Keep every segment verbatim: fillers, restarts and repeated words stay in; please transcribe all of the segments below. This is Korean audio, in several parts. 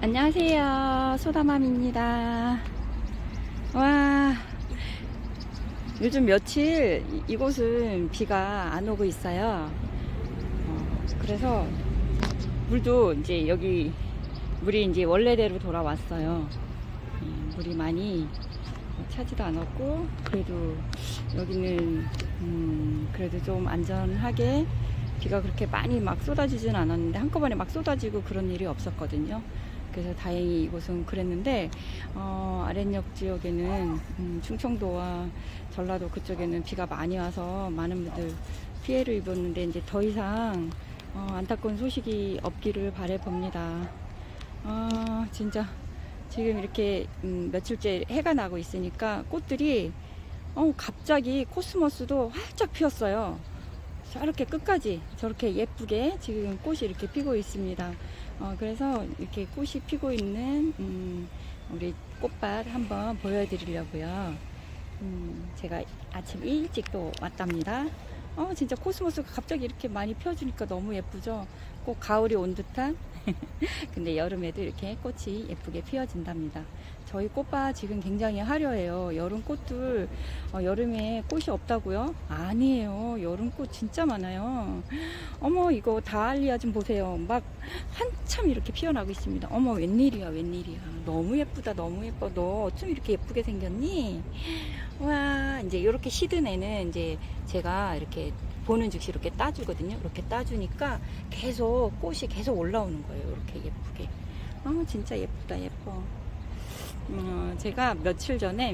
안녕하세요. 소다맘입니다. 와, 요즘 며칠 이- 이곳은 비가 안 오고 있어요. 어, 그래서 물도 이제 여기 물이 이제 원래대로 돌아왔어요. 음, 물이 많이 차지도 않았고, 그래도 여기는 음, 그래도 좀 안전하게 비가 그렇게 많이 막 쏟아지진 않았는데 한꺼번에 막 쏟아지고 그런 일이 없었거든요. 그래서 다행히 이곳은 그랬는데 어, 아랫역 지역에는 음, 충청도와 전라도 그쪽에는 비가 많이 와서 많은 분들 피해를 입었는데 이제 더 이상 어, 안타까운 소식이 없기를 바라봅니다. 아 진짜 지금 이렇게 음, 며칠째 해가 나고 있으니까 꽃들이 어, 갑자기 코스모스도 활짝 피었어요. 저렇게 끝까지 저렇게 예쁘게 지금 꽃이 이렇게 피고 있습니다. 어, 그래서 이렇게 꽃이 피고 있는 음, 우리 꽃밭 한번 보여드리려고요. 음, 제가 아침 일찍 또 왔답니다. 어, 진짜 코스모스가 갑자기 이렇게 많이 펴주니까 너무 예쁘죠? 꼭 가을이 온 듯한 근데 여름에도 이렇게 꽃이 예쁘게 피어진답니다. 저희 꽃밭 지금 굉장히 화려해요. 여름 꽃들 어, 여름에 꽃이 없다고요? 아니에요. 여름 꽃 진짜 많아요. 어머 이거 다알리아 좀 보세요. 막 한참 이렇게 피어나고 있습니다. 어머 웬일이야 웬일이야. 너무 예쁘다 너무 예뻐. 너 어쩜 이렇게 예쁘게 생겼니? 와 이제 이렇게 시든 애는 이제 제가 이렇게 보는 즉시 이렇게 따주거든요. 이렇게 따주니까 계속 꽃이 계속 올라오는 거예요. 이렇게 예쁘게. 어, 진짜 예쁘다, 예뻐. 어, 제가 며칠 전에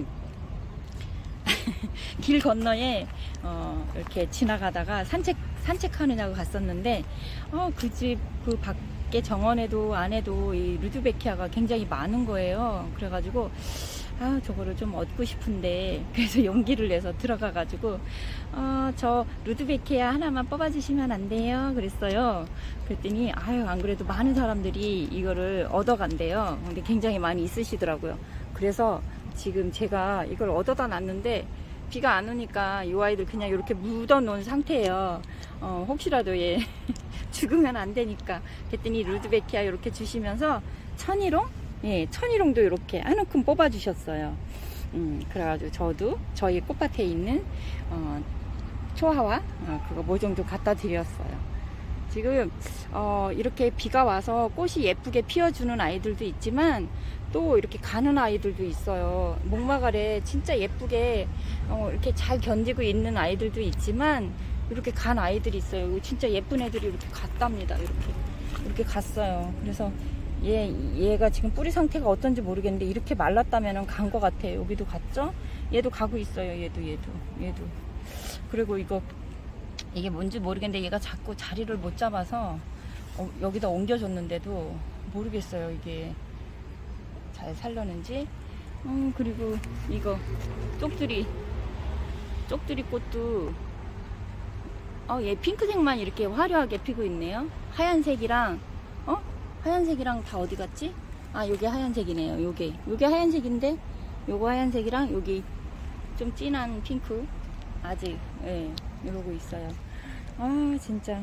길 건너에 어, 이렇게 지나가다가 산책, 산책하느냐고 갔었는데, 어, 그 집, 그 밖에 정원에도 안에도 이 루드베키아가 굉장히 많은 거예요. 그래가지고, 아, 저거를 좀 얻고 싶은데, 그래서 용기를 내서 들어가가지고, 어, 저 루드베키아 하나만 뽑아주시면 안 돼요? 그랬어요. 그랬더니, 아유, 안 그래도 많은 사람들이 이거를 얻어간대요. 근데 굉장히 많이 있으시더라고요. 그래서 지금 제가 이걸 얻어다 놨는데, 비가 안 오니까 이 아이들 그냥 이렇게 묻어 놓은 상태예요. 어, 혹시라도 얘 죽으면 안 되니까. 그랬더니 루드베키아 이렇게 주시면서 천일홍? 예, 천일홍도 이렇게 한 움큼 뽑아 주셨어요. 음, 그래가지고 저도 저희 꽃밭에 있는 어, 초하와 어, 그거 모종도 갖다 드렸어요. 지금 어, 이렇게 비가 와서 꽃이 예쁘게 피어주는 아이들도 있지만 또 이렇게 가는 아이들도 있어요. 목마갈에 진짜 예쁘게 어, 이렇게 잘 견디고 있는 아이들도 있지만 이렇게 간 아이들이 있어요. 진짜 예쁜 애들이 이렇게 갔답니다. 이렇게 이렇게 갔어요. 그래서 얘, 얘가 지금 뿌리 상태가 어떤지 모르겠는데 이렇게 말랐다면 간 것 같아요. 여기도 갔죠? 얘도 가고 있어요. 얘도 얘도 얘도. 그리고 이거 이게 뭔지 모르겠는데 얘가 자꾸 자리를 못 잡아서 어, 여기다 옮겨줬는데도 모르겠어요. 이게 잘 살려는지. 음, 그리고 이거 쪽두리 쪽두리 꽃도 어, 얘 핑크색만 이렇게 화려하게 피고 있네요. 하얀색이랑 어? 하얀색이랑 다 어디 갔지? 아 요게 하얀색이네요. 요게 요게 하얀색인데 요거 하얀색이랑 여기 좀 진한 핑크 아직 예 이러고 있어요. 아 진짜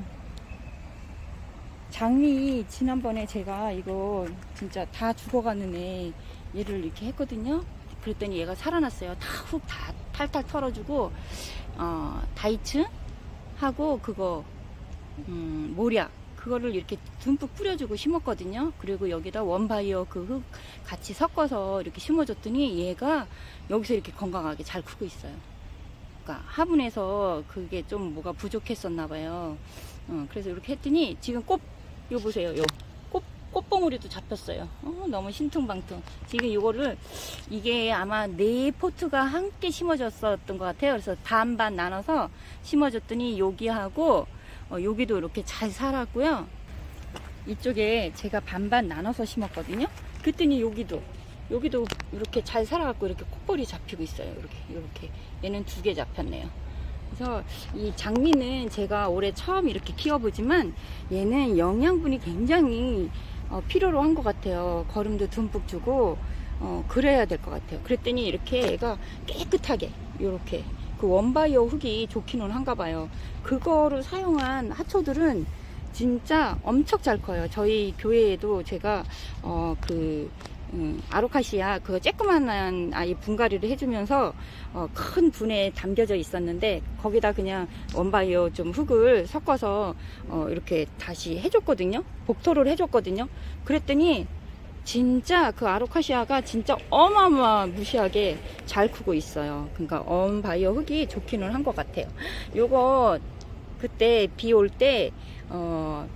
장미 지난번에 제가 이거 진짜 다 죽어가는 애 얘를 이렇게 했거든요. 그랬더니 얘가 살아났어요. 다 훅 다 탈탈 털어주고 어 다이츠 하고 그거 음 모략 그거를 이렇게 듬뿍 뿌려주고 심었거든요. 그리고 여기다 원바이어 그 흙 같이 섞어서 이렇게 심어줬더니 얘가 여기서 이렇게 건강하게 잘 크고 있어요. 그러니까 화분에서 그게 좀 뭐가 부족했었나 봐요. 어, 그래서 이렇게 했더니 지금 꽃, 요 보세요. 요 꽃, 꽃봉우리도 잡혔어요. 어, 너무 신퉁방퉁. 지금 이거를 이게 아마 네 포트가 함께 심어졌었던 것 같아요. 그래서 반반 나눠서 심어줬더니 여기하고 어, 여기도 이렇게 잘 살았고요. 이쪽에 제가 반반 나눠서 심었거든요. 그랬더니 여기도 여기도 이렇게 잘 살아갖고 이렇게 콧볼이 잡히고 있어요. 이렇게 이렇게 얘는 두 개 잡혔네요. 그래서 이 장미는 제가 올해 처음 이렇게 키워보지만 얘는 영양분이 굉장히 어, 필요로 한 것 같아요. 거름도 듬뿍 주고 어, 그래야 될 것 같아요. 그랬더니 이렇게 얘가 깨끗하게 이렇게 그 원바이어 흙이 좋기는 한가 봐요. 그거를 사용한 하초들은 진짜 엄청 잘 커요. 저희 교회에도 제가 어 그 음, 아로카시아 그 쬐끄만한 아이 분갈이를 해주면서 어, 큰 분에 담겨져 있었는데 거기다 그냥 원바이오 좀 흙을 섞어서 어, 이렇게 다시 해줬거든요. 복토를 해줬거든요. 그랬더니 진짜 그 아로카시아가 진짜 어마어마무시하게 잘 크고 있어요. 그러니까 원바이오 흙이 좋기는 한 것 같아요. 요거 그때 비 올 때 어,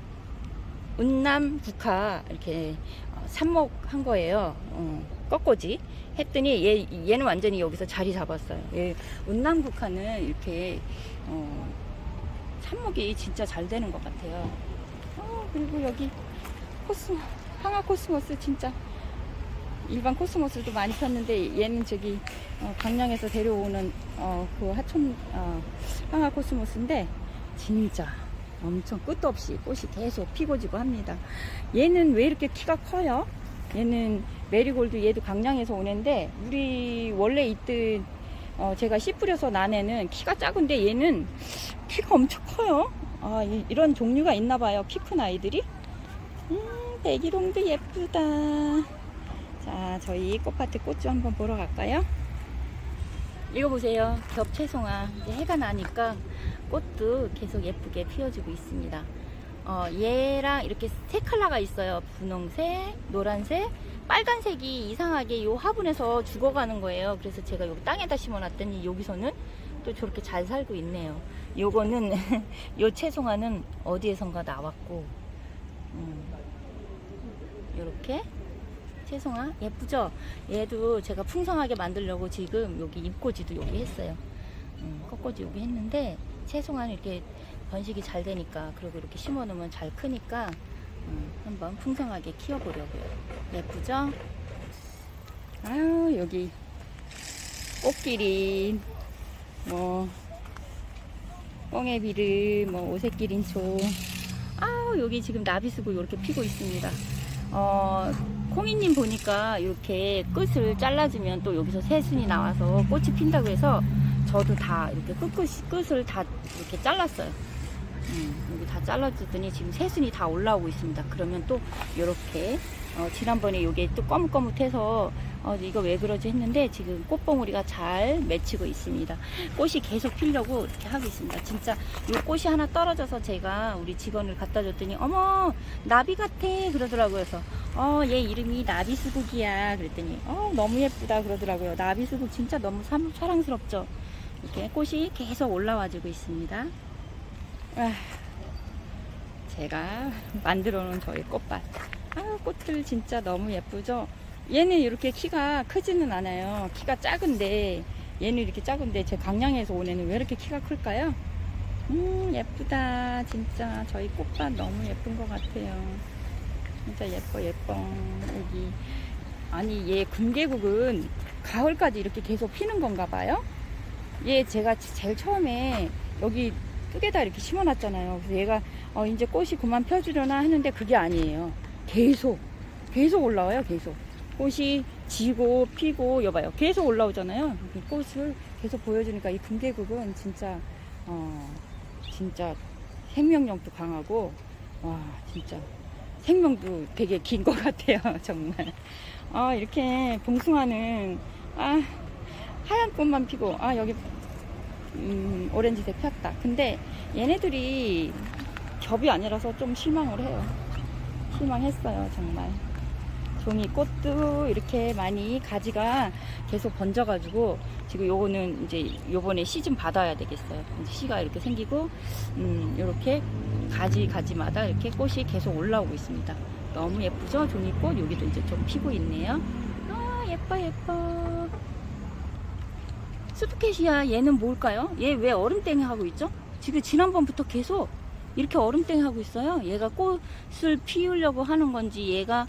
운남 국화 이렇게 삽목한 거예요. 어, 꺾꽂이 했더니 얘, 얘는 완전히 여기서 자리 잡았어요. 얘 운남 국화는 이렇게 어, 삽목이 진짜 잘 되는 것 같아요. 어, 그리고 여기 코스모, 황화 코스모스 진짜 일반 코스모스도 많이 폈는데 얘는 저기 어, 강량에서 데려오는 어, 그 하천 어, 황화 코스모스인데 진짜 엄청 끝도 없이 꽃이 계속 피고 지고 합니다. 얘는 왜 이렇게 키가 커요? 얘는 메리골드, 얘도 강량에서 오는데 우리 원래 있던 어 제가 씨 뿌려서 난 애는 키가 작은데 얘는 키가 엄청 커요. 아, 이, 이런 종류가 있나 봐요. 키 큰 아이들이. 음, 백일홍도 예쁘다. 자, 저희 꽃밭에 꽃 좀 한번 보러 갈까요? 이거 보세요. 겹채송화. 이제 해가 나니까 꽃도 계속 예쁘게 피어지고 있습니다. 어, 얘랑 이렇게 세 컬러가 있어요. 분홍색, 노란색, 빨간색이 이상하게 요 화분에서 죽어가는 거예요. 그래서 제가 여기 땅에다 심어놨더니 여기서는 또 저렇게 잘 살고 있네요. 요거는 요 채송화는 어디에선가 나왔고, 음, 요렇게 채송화 예쁘죠? 얘도 제가 풍성하게 만들려고 지금 여기 잎꽂이도 여기 했어요. 음, 꺾꽂이 여기 했는데 채송화는 이렇게 번식이 잘 되니까, 그리고 이렇게 심어 놓으면 잘 크니까 음, 한번 풍성하게 키워보려고요. 예쁘죠? 아유, 여기 꽃기린, 뭐 뻥애비르, 뭐 오색기린초, 아우, 여기 지금 나비수국 이렇게 피고 있습니다. 어, 콩이님 보니까 이렇게 끝을 잘라주면 또 여기서 새순이 나와서 꽃이 핀다고 해서 저도 다 이렇게 끝끝이 끝을 다 이렇게 잘랐어요. 음, 여기 다 잘라주더니 지금 새순이 다 올라오고 있습니다. 그러면 또 이렇게 어, 지난번에 이게 또 거뭇거뭇해서 어, 이거 왜 그러지 했는데 지금 꽃봉우리가 잘 맺히고 있습니다. 꽃이 계속 피려고 이렇게 하고 있습니다. 진짜 이 꽃이 하나 떨어져서 제가 우리 직원을 갖다 줬더니 어머, 나비 같아 그러더라고요. 그래서 어, 얘 이름이 나비수국이야 그랬더니 어, 너무 예쁘다 그러더라고요. 나비수국 진짜 너무 사, 사랑스럽죠. 이렇게 꽃이 계속 올라와주고 있습니다. 아, 제가 만들어 놓은 저희 꽃밭. 아, 꽃들 진짜 너무 예쁘죠. 얘는 이렇게 키가 크지는 않아요. 키가 작은데, 얘는 이렇게 작은데 제 강량에서 온 애는 왜 이렇게 키가 클까요? 음, 예쁘다. 진짜 저희 꽃밭 너무 예쁜 것 같아요. 진짜 예뻐 예뻐. 여기 아니, 얘 금계국은 가을까지 이렇게 계속 피는 건가 봐요. 얘 제가 제일 처음에 여기 뚝에다 이렇게 심어놨잖아요. 그래서 얘가 어, 이제 꽃이 그만 펴주려나 했는데 그게 아니에요. 계속 계속 올라와요. 계속 꽃이 지고 피고, 여봐요, 계속 올라오잖아요. 꽃을 계속 보여주니까 이 금계국은 진짜 어, 진짜 생명력도 강하고, 와, 진짜 생명도 되게 긴 것 같아요. 정말. 아, 이렇게 봉숭아는 아, 하얀 꽃만 피고, 아, 여기 음, 오렌지색 폈다. 근데 얘네들이 겹이 아니라서 좀 실망을 해요. 실망했어요. 정말. 종이꽃도 이렇게 많이 가지가 계속 번져가지고 지금 요거는 이제 요번에 씨 좀 받아야 되겠어요. 이제 씨가 이렇게 생기고, 음, 이렇게 가지 가지마다 이렇게 꽃이 계속 올라오고 있습니다. 너무 예쁘죠? 종이꽃. 여기도 이제 좀 피고 있네요. 아, 예뻐 예뻐. 스프케시아 얘는 뭘까요? 얘 왜 얼음땡이 하고 있죠? 지금 지난번부터 계속 이렇게 얼음땡이 하고 있어요. 얘가 꽃을 피우려고 하는 건지, 얘가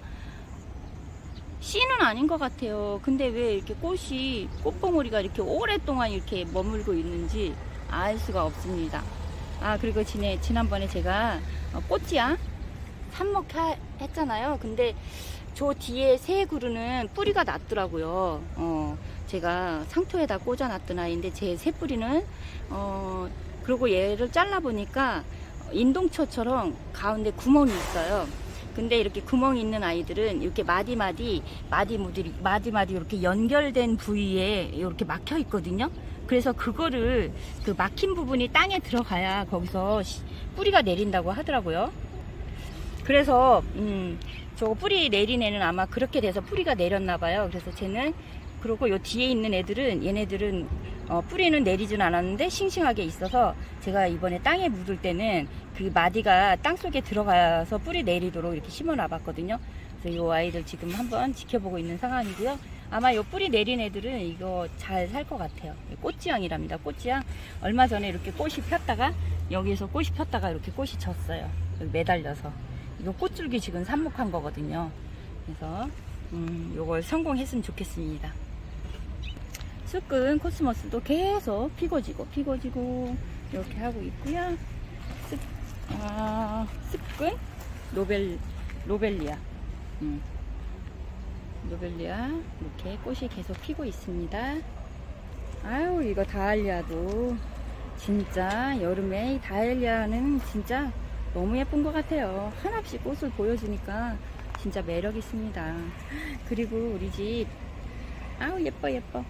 씨는 아닌 것 같아요. 근데 왜 이렇게 꽃이, 꽃봉오리가 이렇게 오랫동안 이렇게 머물고 있는지 알 수가 없습니다. 아, 그리고 지내, 지난번에 제가 꽃지야 삽목했잖아요. 근데 저 뒤에 새 그루는 뿌리가 났더라고요. 어, 제가 상토에다 꽂아 놨던 아이인데 제 새 뿌리는 어, 그리고 얘를 잘라 보니까 인동초처럼 가운데 구멍이 있어요. 근데 이렇게 구멍이 있는 아이들은 이렇게 마디마디 마디무들이 마디마디 이렇게 연결된 부위에 이렇게 막혀 있거든요. 그래서 그거를 그 막힌 부분이 땅에 들어가야 거기서 뿌리가 내린다고 하더라고요. 그래서 음 저거 뿌리 내린 애는 아마 그렇게 돼서 뿌리가 내렸나 봐요. 그래서 쟤는, 그리고 요 뒤에 있는 애들은, 얘네들은 어, 뿌리는 내리진 않았는데 싱싱하게 있어서 제가 이번에 땅에 묻을 때는 그 마디가 땅 속에 들어가서 뿌리 내리도록 이렇게 심어 놔봤거든요. 그래서 요 아이들 지금 한번 지켜보고 있는 상황이고요. 아마 요 뿌리 내린 애들은 이거 잘 살 것 같아요. 꽃지향이랍니다. 꽃지향. 얼마 전에 이렇게 꽃이 폈다가, 여기에서 꽃이 폈다가 이렇게 꽃이 졌어요. 여기 매달려서. 이거 꽃줄기 지금 삽목한 거거든요. 그래서 음, 요걸 성공했으면 좋겠습니다. 쑥근 코스모스도 계속 피고지고 피고지고 이렇게 하고 있고요. 습, 아, 습근 노벨, 노벨리아 음, 노벨리아 이렇게 꽃이 계속 피고 있습니다. 아유, 이거 다알리아도 진짜 여름에 이 다알리아는 진짜 너무 예쁜 것 같아요. 하나씩 꽃을 보여주니까 진짜 매력 있습니다. 그리고 우리 집, 아우 예뻐 예뻐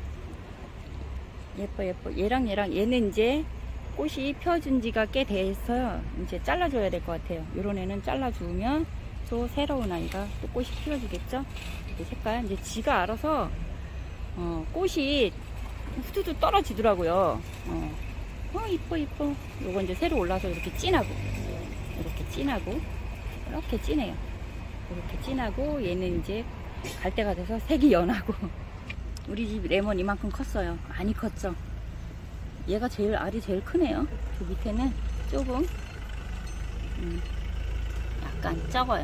예뻐 예뻐 얘랑 얘랑 얘는 이제 꽃이 펴준 지가 꽤 돼서 이제 잘라줘야 될 것 같아요. 요런 애는 잘라주면 또 새로운 아이가 또 꽃이 피어주겠죠. 이 색깔 이제 지가 알아서 어, 꽃이 후두두 떨어지더라고요. 어, 어 이뻐 이뻐. 요거 이제 새로 올라서 이렇게 진하고, 이렇게 진하고, 이렇게 진해요. 이렇게 진하고, 얘는 이제 갈 때가 돼서 색이 연하고. 우리 집 레몬 이만큼 컸어요. 많이 컸죠. 얘가 제일, 알이 제일 크네요. 그 밑에는 조금 음, 약간 적어요.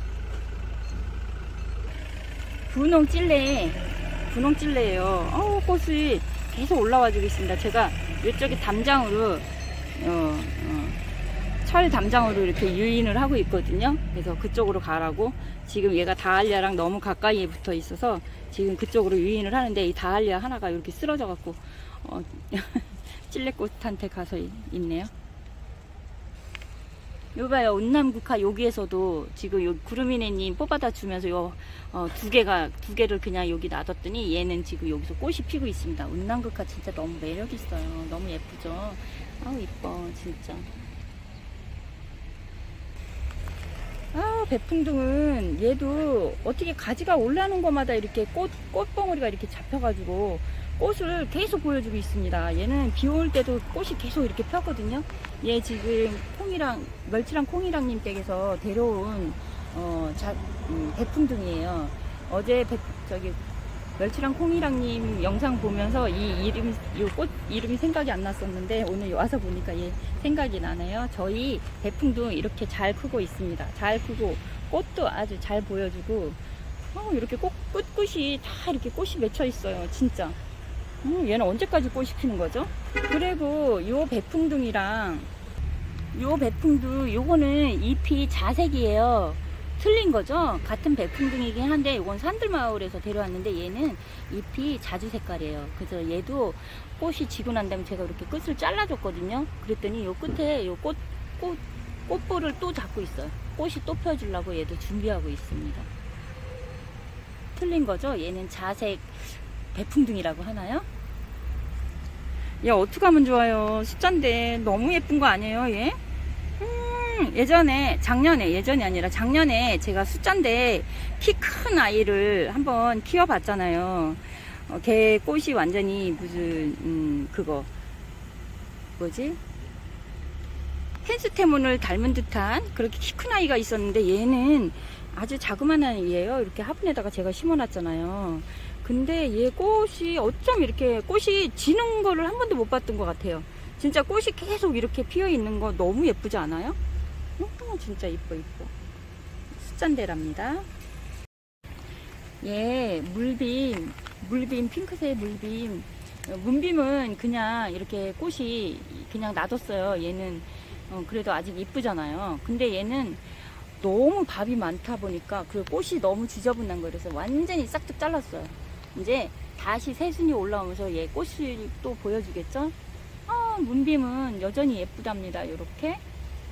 분홍 찔레, 분홍 찔레예요. 어우, 꽃이 계속 올라와주고 있습니다. 제가 이쪽에 담장으로 어, 어, 철 담장으로 이렇게 유인을 하고 있거든요. 그래서 그쪽으로 가라고. 지금 얘가 다알리아랑 너무 가까이에 붙어 있어서 지금 그쪽으로 유인을 하는데, 이 다알리아 하나가 이렇게 쓰러져 갖고 어, 찔레꽃한테 가서 있네요. 요 봐요, 운남국화. 여기에서도 지금 요 구름이네님 뽑아다 주면서 요 어, 두 개가 두 개를 그냥 여기 놔뒀더니 얘는 지금 여기서 꽃이 피고 있습니다. 운남국화 진짜 너무 매력 있어요. 너무 예쁘죠. 아우 이뻐 진짜. 아, 배풍등은 얘도 어떻게 가지가 올라오는 것마다 이렇게 꽃, 꽃봉오리가 이렇게 잡혀가지고 꽃을 계속 보여주고 있습니다. 얘는 비 올 때도 꽃이 계속 이렇게 폈거든요. 얘 지금 콩이랑, 멸치랑 콩이랑님 댁에서 데려온, 어, 자, 음, 배풍등이에요. 어제 배, 저기, 멸치랑 콩이랑님 영상 보면서 이 이름, 이 꽃 이름이 생각이 안 났었는데 오늘 와서 보니까 얘 생각이 나네요. 저희 배풍등 이렇게 잘 크고 있습니다. 잘 크고 꽃도 아주 잘 보여주고, 어, 이렇게 꽃, 끝끝이 다 이렇게 꽃이 맺혀 있어요. 진짜. 음, 얘는 언제까지 꽃이 피는 거죠? 그리고 요 배풍등이랑 요 배풍등, 요거는 잎이 자색이에요. 틀린 거죠? 같은 배풍등이긴 한데 요건 산들마을에서 데려왔는데 얘는 잎이 자주 색깔이에요. 그래서 얘도 꽃이 지고 난 다음에 제가 이렇게 끝을 잘라줬거든요. 그랬더니 요 끝에 요 꽃, 꽃, 꽃볼을 또 잡고 있어요. 꽃이 또 펴주려고 얘도 준비하고 있습니다. 틀린 거죠? 얘는 자색 배풍등이라고 하나요? 얘 어떻게 하면 좋아요? 숫자인데 너무 예쁜 거 아니에요 얘? 음, 예전에 작년에 예전이 아니라 작년에 제가 숫자인데 키 큰 아이를 한번 키워봤잖아요. 어, 걔 꽃이 완전히 무슨 음, 그거 뭐지? 펜스테몬을 닮은 듯한 그렇게 키 큰 아이가 있었는데 얘는 아주 자그마한 아이예요. 이렇게 화분에다가 제가 심어놨잖아요. 근데 얘 꽃이 어쩜 이렇게 꽃이 지는 거를 한 번도 못 봤던 것 같아요. 진짜 꽃이 계속 이렇게 피어 있는 거 너무 예쁘지 않아요? 어, 진짜 이뻐 이뻐. 숫잔대랍니다. 얘 물빔, 물빔 핑크색 물빔. 문빔은 그냥 이렇게 꽃이 그냥 놔뒀어요. 얘는 어, 그래도 아직 이쁘잖아요. 근데 얘는 너무 밥이 많다 보니까 그 꽃이 너무 지저분한 거라서 완전히 싹둑 잘랐어요. 이제 다시 새순이 올라오면서 얘 꽃을 또 보여주겠죠? 아, 문빔은 여전히 예쁘답니다. 요렇게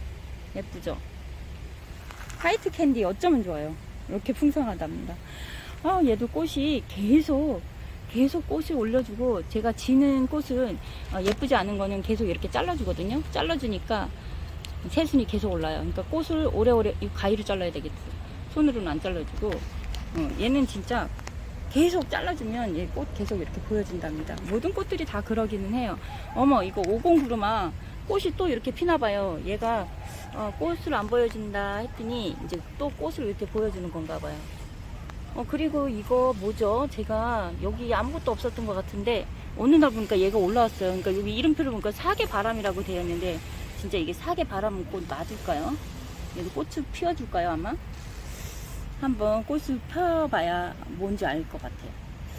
예쁘죠? 화이트 캔디 어쩌면 좋아요. 이렇게 풍성하답니다. 아, 얘도 꽃이 계속 계속 꽃을 올려주고, 제가 지는 꽃은 어, 예쁘지 않은 거는 계속 이렇게 잘라주거든요. 잘라주니까 새순이 계속 올라요. 그러니까 꽃을 오래오래, 이 가위로 잘라야 되겠지. 손으로는 안 잘라주고. 어, 얘는 진짜 계속 잘라주면 얘 꽃 계속 이렇게 보여준답니다. 모든 꽃들이 다 그러기는 해요. 어머, 이거 오공구루마 꽃이 또 이렇게 피나봐요. 얘가 어, 꽃을 안 보여준다 했더니 이제 또 꽃을 이렇게 보여주는 건가 봐요. 어, 그리고 이거 뭐죠? 제가 여기 아무것도 없었던 것 같은데 어느 날 보니까 얘가 올라왔어요. 그러니까 여기 이름표를 보니까 사계바람이라고 되어 있는데, 진짜 이게 사계바람 꽃 맞을까요? 얘도 꽃을 피워줄까요 아마? 한번 꽃을 펴봐야 뭔지 알 것 같아요.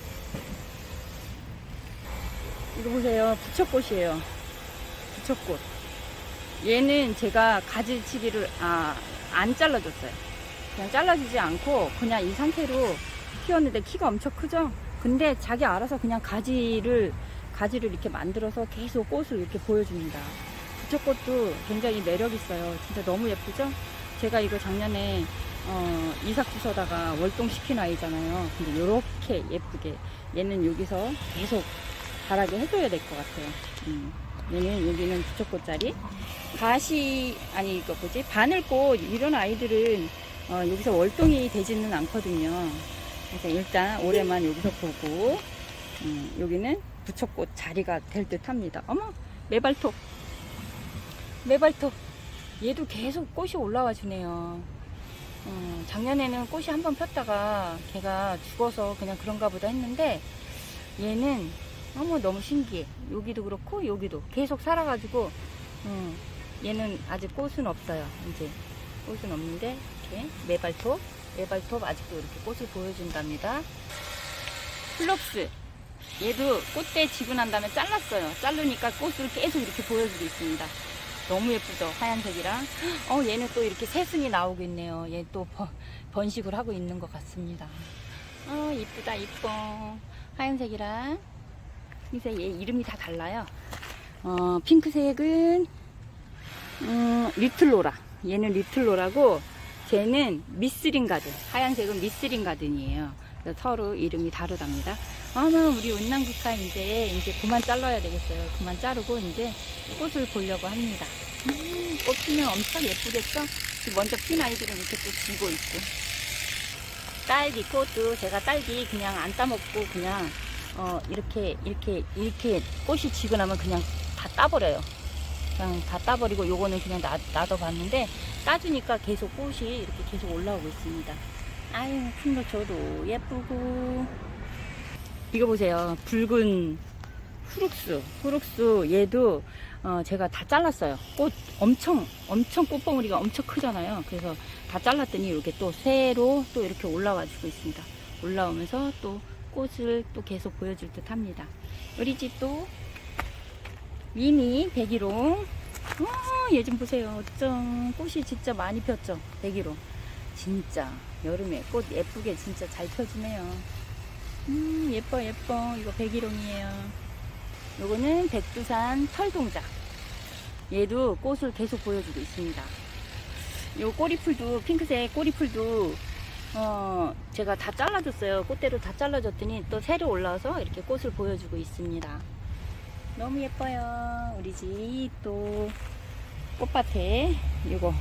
이거 보세요. 부처꽃이에요. 부처꽃. 얘는 제가 가지치기를 아, 안 잘라줬어요. 그냥 잘라주지 않고 그냥 이 상태로 키웠는데 키가 엄청 크죠? 근데 자기 알아서 그냥 가지를 가지를 이렇게 만들어서 계속 꽃을 이렇게 보여줍니다. 부처꽃도 굉장히 매력 있어요. 진짜 너무 예쁘죠? 제가 이거 작년에 어, 이삭 주워다가 월동시킨 아이잖아요. 근데 이렇게 예쁘게 얘는 여기서 계속 자라게 해줘야 될 것 같아요. 음. 얘는 여기는 부처꽃짜리 가시 아니 이거 뭐지 바늘꽃 이런 아이들은 어, 여기서 월동이 되지는 않거든요. 그래서 일단 올해만 여기서 보고 음, 여기는 부처꽃 자리가 될 듯 합니다. 어머, 메발톱 메발톱 얘도 계속 꽃이 올라와 주네요. 어, 작년에는 꽃이 한번 폈다가 걔가 죽어서 그냥 그런가 보다 했는데, 얘는 어머 너무 신기해. 여기도 그렇고 여기도 계속 살아가지고 음, 얘는 아직 꽃은 없어요. 이제 꽃은 없는데 이렇게 메발톱 메발톱 아직도 이렇게 꽃을 보여준답니다. 플럭스 얘도 꽃대 지고 난 다음에 잘랐어요. 자르니까 꽃을 계속 이렇게 보여주고 있습니다. 너무 예쁘죠? 하얀색이랑. 어, 얘는 또 이렇게 새순이 나오고 있네요. 얘 또 번식을 하고 있는 것 같습니다. 어, 이쁘다 이뻐. 하얀색이랑 흰색, 얘 이름이 다 달라요. 어, 핑크색은 음, 리틀로라. 얘는 리틀로라고, 쟤는 미스린 가든. 하얀색은 미스린 가든이에요. 그래서 서로 이름이 다르답니다. 아마 우리 은남국화 이제 이제 그만 잘라야 되겠어요. 그만 자르고 이제 꽃을 보려고 합니다. 음, 꽃 피면 엄청 예쁘겠죠? 먼저 핀 아이들은 이렇게 또 지고 있고. 딸기 꽃도 제가 딸기 그냥 안 따먹고 그냥 어 이렇게 이렇게 이렇게 꽃이 지고 나면 그냥 다 따버려요. 그냥 다 따버리고 요거는 그냥 놔, 놔둬봤는데 따주니까 계속 꽃이 이렇게 계속 올라오고 있습니다. 아유, 큰 거 줘도 예쁘고. 이거 보세요. 붉은 후룩스. 후룩스 얘도 어, 제가 다 잘랐어요. 꽃 엄청 엄청 꽃봉우리가 엄청 크잖아요. 그래서 다 잘랐더니 이렇게 또 새로 또 이렇게 올라와 주고 있습니다. 올라오면서 또 꽃을 또 계속 보여줄 듯 합니다. 우리 집도 미니 백일홍. 어, 얘 좀 보세요. 어쩜 꽃이 진짜 많이 폈죠. 백일홍. 진짜 여름에 꽃 예쁘게 진짜 잘 펴주네요. 음, 예뻐 예뻐. 이거 백일홍이에요. 요거는 백두산 털동작. 얘도 꽃을 계속 보여주고 있습니다. 요 꼬리풀도, 핑크색 꼬리풀도 어, 제가 다 잘라줬어요. 꽃대로 다 잘라줬더니 또 새로 올라와서 이렇게 꽃을 보여주고 있습니다. 너무 예뻐요. 우리 집 또 꽃밭에 이거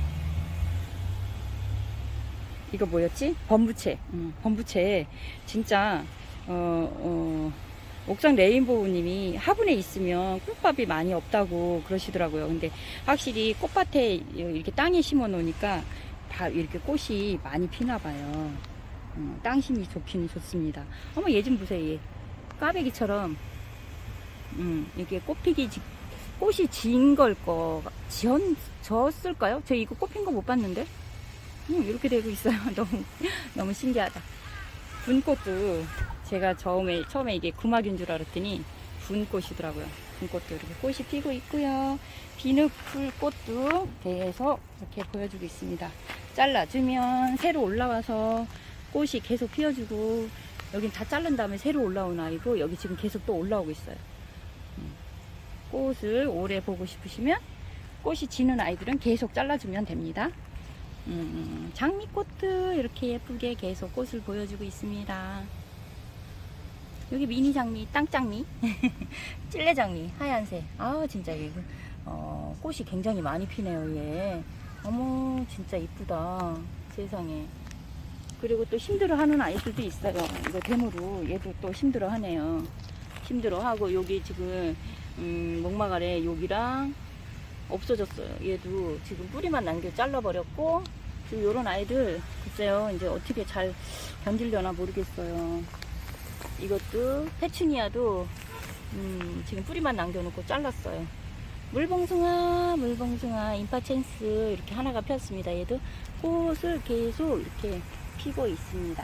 이거 뭐였지? 범부채. 음, 범부채 진짜 어, 어, 옥상 레인보우님이 화분에 있으면 꽃밥이 많이 없다고 그러시더라고요. 근데 확실히 꽃밭에 이렇게 땅에 심어 놓으니까 다 이렇게 꽃이 많이 피나 봐요. 어, 땅심이 좋기는 좋습니다. 어머, 얘 좀 보세요. 얘 까베기처럼 음, 이렇게 꽃피기 직, 꽃이 진 걸 거 지었 졌을까요? 저 이거 꽃핀 거 못 봤는데. 음, 이렇게 되고 있어요. 너무 너무 신기하다. 분꽃도 제가 처음에 처음에 이게 구막인 줄 알았더니 분꽃이더라고요. 분꽃도 이렇게 꽃이 피고 있고요. 비누풀 꽃도 계속 이렇게 보여주고 있습니다. 잘라주면 새로 올라와서 꽃이 계속 피어주고, 여긴 다 자른 다음에 새로 올라온 아이고, 여기 지금 계속 또 올라오고 있어요. 꽃을 오래 보고 싶으시면 꽃이 지는 아이들은 계속 잘라주면 됩니다. 음, 장미꽃도 이렇게 예쁘게 계속 꽃을 보여주고 있습니다. 여기 미니 장미, 땅장미, 찔레장미, 하얀색. 아, 진짜 이거, 어, 꽃이 굉장히 많이 피네요, 얘. 어머, 진짜 이쁘다. 세상에. 그리고 또 힘들어 하는 아이들도 있어요. 이거 데모로 얘도 또 힘들어 하네요. 힘들어 하고, 여기 지금, 음, 목막 아래 여기랑 없어졌어요. 얘도 지금 뿌리만 남겨 잘라버렸고, 지금 요런 아이들, 글쎄요, 이제 어떻게 잘 견디려나 모르겠어요. 이것도 페추니아도 음, 지금 뿌리만 남겨놓고 잘랐어요. 물봉숭아, 물봉숭아, 임파첸스 이렇게 하나가 폈습니다. 얘도 꽃을 계속 이렇게 피고 있습니다.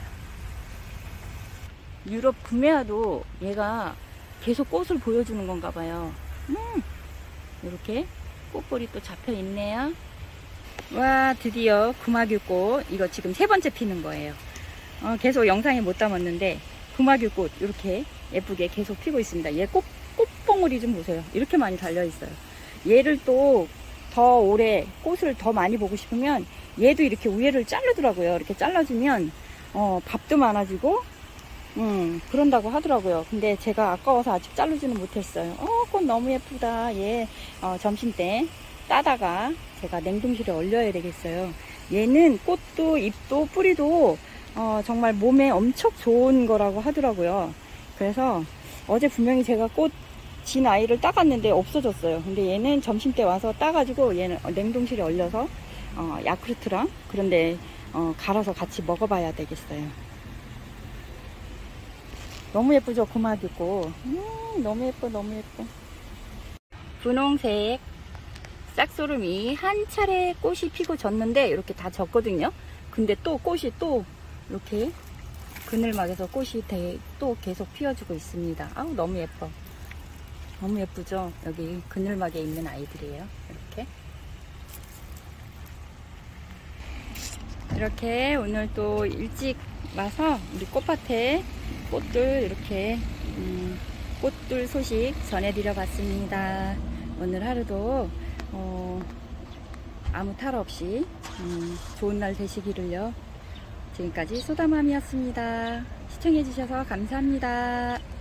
유럽 구매화도 얘가 계속 꽃을 보여주는 건가 봐요. 음, 이렇게 꽃볼이 또 잡혀 있네요. 와, 드디어 구마귤꽃 이거 지금 세 번째 피는 거예요. 어, 계속 영상에 못 담았는데 구마귤꽃 이렇게 예쁘게 계속 피고 있습니다. 얘 꽃, 꽃봉오리 좀 보세요. 이렇게 많이 달려 있어요. 얘를 또 더 오래 꽃을 더 많이 보고 싶으면 얘도 이렇게 위에를 자르더라고요. 이렇게 잘라주면 어, 밥도 많아지고 음, 그런다고 하더라고요. 근데 제가 아까워서 아직 자르지는 못했어요. 어, 꽃 너무 예쁘다. 얘 어, 점심때 따다가 제가 냉동실에 얼려야 되겠어요. 얘는 꽃도 잎도 뿌리도 어, 정말 몸에 엄청 좋은 거라고 하더라고요. 그래서 어제 분명히 제가 꽃 진 아이를 따갔는데 없어졌어요. 근데 얘는 점심때 와서 따가지고 얘는 냉동실에 얼려서 어, 야쿠르트랑 그런데 어, 갈아서 같이 먹어봐야 되겠어요. 너무 예쁘죠, 구마귤꽃. 음, 너무 예뻐, 너무 예뻐. 분홍색 싹소름이 한 차례 꽃이 피고 졌는데 이렇게 다 졌거든요. 근데 또 꽃이 또 이렇게 그늘막에서 꽃이 되, 또 계속 피어주고 있습니다. 아우, 너무 예뻐. 너무 예쁘죠? 여기 그늘막에 있는 아이들이에요. 이렇게. 이렇게 오늘 또 일찍 와서 우리 꽃밭에 꽃들 이렇게 음, 꽃들 소식 전해드려 봤습니다. 오늘 하루도 어, 아무 탈 없이 음, 좋은 날 되시기를요. 지금까지 소다맘이었습니다. 시청해 주셔서 감사합니다.